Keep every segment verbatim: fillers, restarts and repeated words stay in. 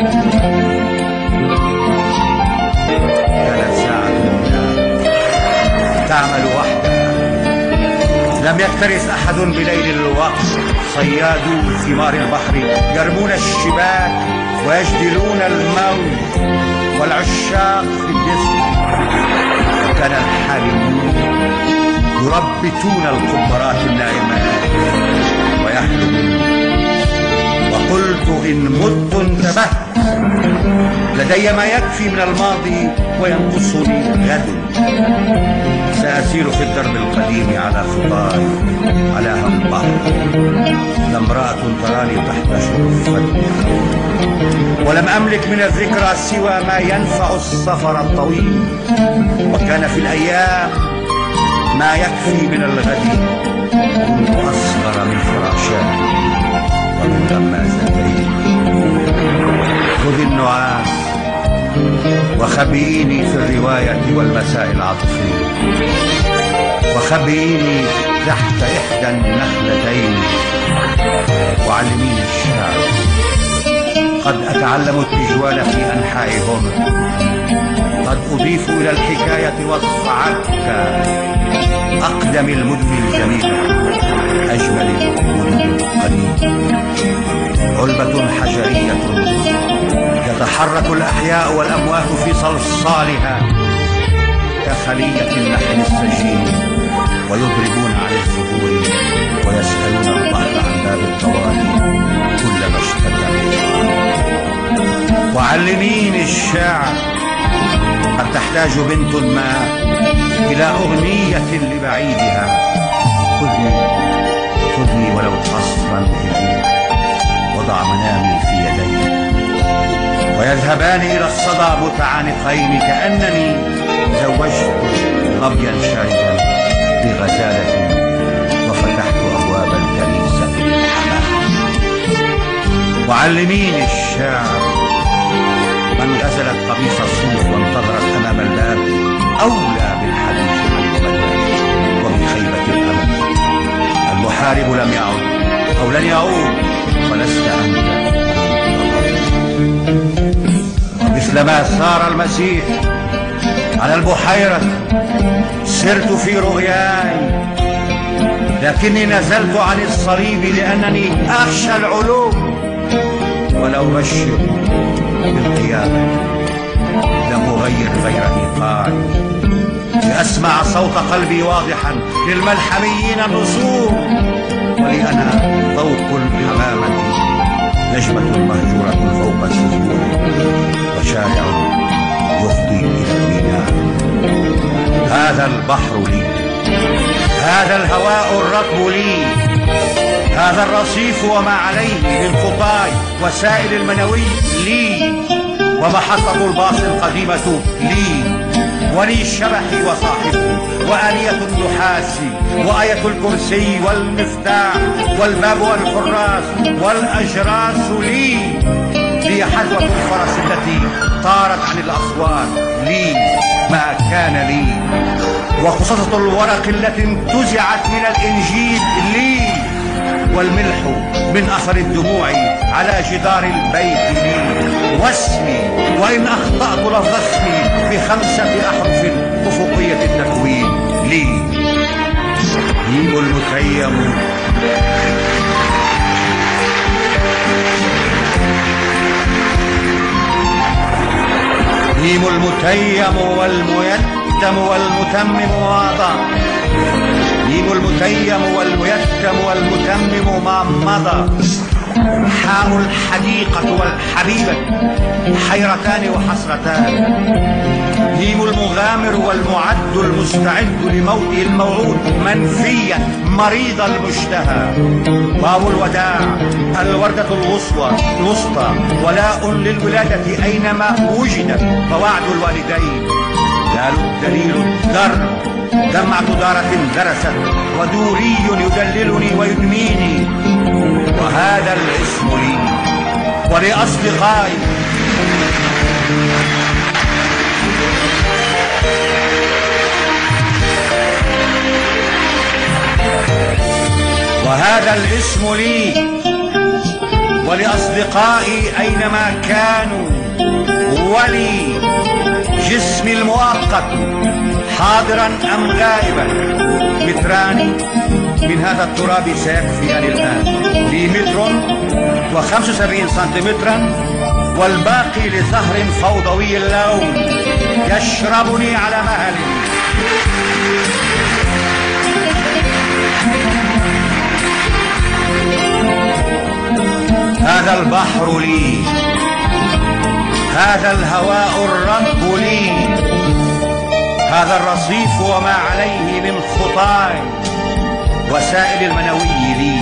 كانت ساعة تعمل وحدها، لم يكترث أحد بليل الوقت. صيادو ثمار البحر يرمون الشباك ويجدلون الموت، والعشاق في الجسم. وكان الحالمون يربتون القبرات النائمات ويحلمون. وقلت إن مت انتبهت، لدي ما يكفي من الماضي وينقصني غد. سأسير في الدرب القديم على خطاي على هم البحر، لامرأة تراني تحت شرفتها، ولم أملك من الذكرى سوى ما ينفع السفر الطويل. وكان في الأيام ما يكفي من الغد، كنت أصغر من فراشاتي ومن غمازتين. خذ النعاس وخبئيني في الرواية والمساء العاطفية، وخبئيني تحت إحدى النخلتين، وعلميني الشعر. قد أتعلم التجوال في أنحائهما، قد أضيف إلى الحكاية وصف عكا، أقدم المدن الجميلة، أجمل المدن القديمة. علبة حجرية يتحرك الأحياء والأموات في صلصالها كخلية النحل السجين، ويضربون على الزهور ويسألون البحر عن باب الطوالي كلما اشتد. وعلميني الشعر، قد تحتاج بنت ما إلى أغنية لبعيدها. خذني خذني ولو قصرا إليك، وضع منامي في يديك، ويذهبان إلى الصدى متعانقين، كأنني زوجت ظبيا شاردا بغزالة وفتحت أبواب الكنيسة للحمام. وعلميني الشعر، من غزلت قميص الصوف وانتظرت أمام الباب أولى بالحديث عن المدى وبخيبة الأمل. المحارب لم يعد أو لن يعود، ولست أنت. مثلما سار المسيح على البحيرة سرت في رؤياي، لكني نزلت عن الصليب لأنني أخشى العلو. ولو بشر بالقيامة لم أغير غير إيقاعي، لأسمع صوت قلبي واضحا للملحميين النصور. ولي أنا فوق الحمامة، نجمة مهجورة فوق السطور، وشارع يفضي إلى الميناء. هذا البحر لي، هذا الهواء الرطب لي، هذا الرصيف وما عليه من خطاي وسائل المنوي لي، ومحطة الباص القديمة لي، ولي شبحي وصاحبه، وآنية النحاس، وآية الكرسي والمفتاح والباب والحراس والأجراس لي. لي حذوة الفرس التي طارت عن الأسوار لي ما كان لي، وقصصة الورق التي انتزعت من الإنجيل لي، والملح من أثر الدموع على جدار البيت لي، واسمي وإن أخطأت لفظ اسمي بخمسة أحرف أفقية التكوين لي. ميم المتيم ميم المتيم والميتم والمتمم واضع، ميم المتيم والميتم والمتمم ما مضى. حام الحديقة والحبيبة حيرتان وحسرتان، ميم المغامر والمعد المستعد لموته الموعود منفيا مريض المشتهى. واو الوداع الوردة الوسطى الوسطى ولاء للولادة أينما وجدت، فوعد الوالدين. دال الدليل الدر دمعة دارة درست، ودوري يدللني ويدميني. وهذا الاسم لي ولأصدقائي، وهذا الاسم لي ولأصدقائي أينما كانوا، ولجسمي المؤقت حاضرا أم غائبا، متران من هذا التراب سيكفيني الآن. لي متر وخمس وسبعين سنتيمترا، والباقي لزهر فوضوي اللون يشربني على مهلي. هذا البحر لي، هذا الهواء الرطب لي، هذا الرصيف وما عليه من خطاي، وسائل المنوي لي،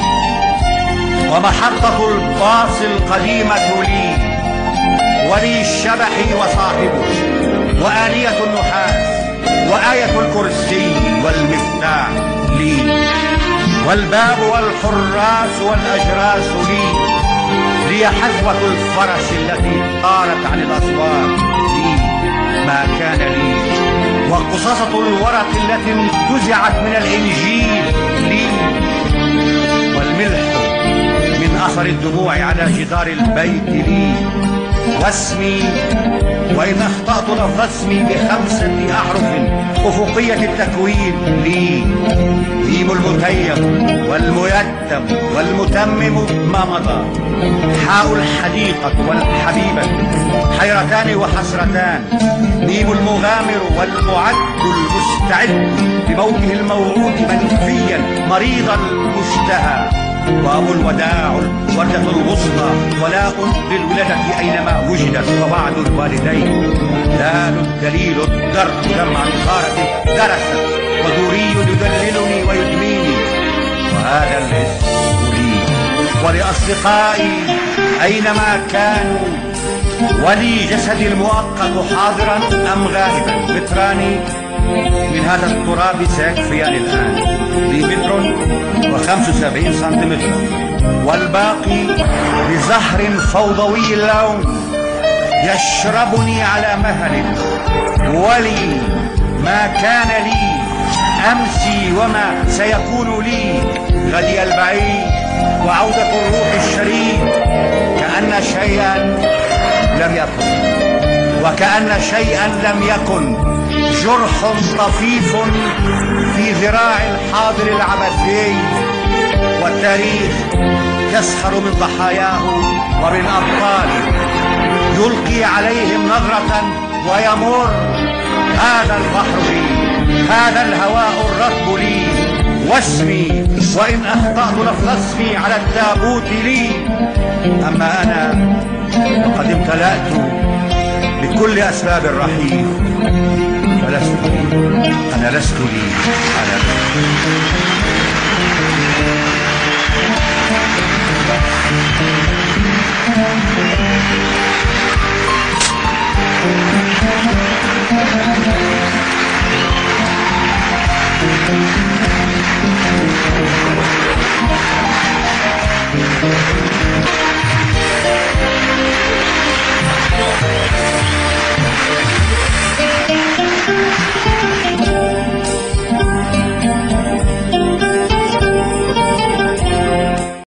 ومحطة الباص القديمة لي، ولي الشبح وصاحبه، وآلية النحاس، وآية الكرسي والمفتاح لي، والباب والحراس والأجراس لي، لي حذوة الفرس التي طارت عن الأسوار لي ما كان لي، وقصاصة الورق التي انتزعت من الإنجيل لي، والملح من أثر الدموع على جدار البيت لي، واسمي وإن أخطأت لفظ اسمي بخمسة أحرف أفقية التكوين لي، ميم المتيم والميتم والمتمم ما مضى، حاء الحديقة والحبيبة حيرتان وحسرتان، ميم المغامر والمعد المستعد لموته الموعود منفيا مريض المشتهى، وأبو الوداع الوردة الوسطى ولاء للولادة أينما وجدت، وبعد الوالدين لال الدليل الدرب دمع غارة درست، ودوري يدللني ويدميني، وهذا الاسم لي ولأصدقائي أينما كانوا، ولي جسدي المؤقت حاضرا أم غائبا، متران من هذا التراب سيكفيان الآن. لي متر وخمس وسبعين سنتيمتر، والباقي بزهر فوضوي اللون يشربني على مهل، ولي ما كان لي أمسي وما سيكون لي غدي البعيد، وعودة الروح الشريف، كأن شيئا لم يكن، وكأن شيئا لم يكن، جرح طفيف في ذراع الحاضر العبثي، والتاريخ يسخر من ضحاياه ومن أبطاله، يلقي عليهم نظرة ويمر. هذا البحر لي، هذا الهواء الرطب لي، واسمي وإن أخطأت لفظ اسمي على التابوت لي، أما أنا فقد امتلأت بكل أسباب الرحيل، فلست لي، أنا لست لي، أنا لست.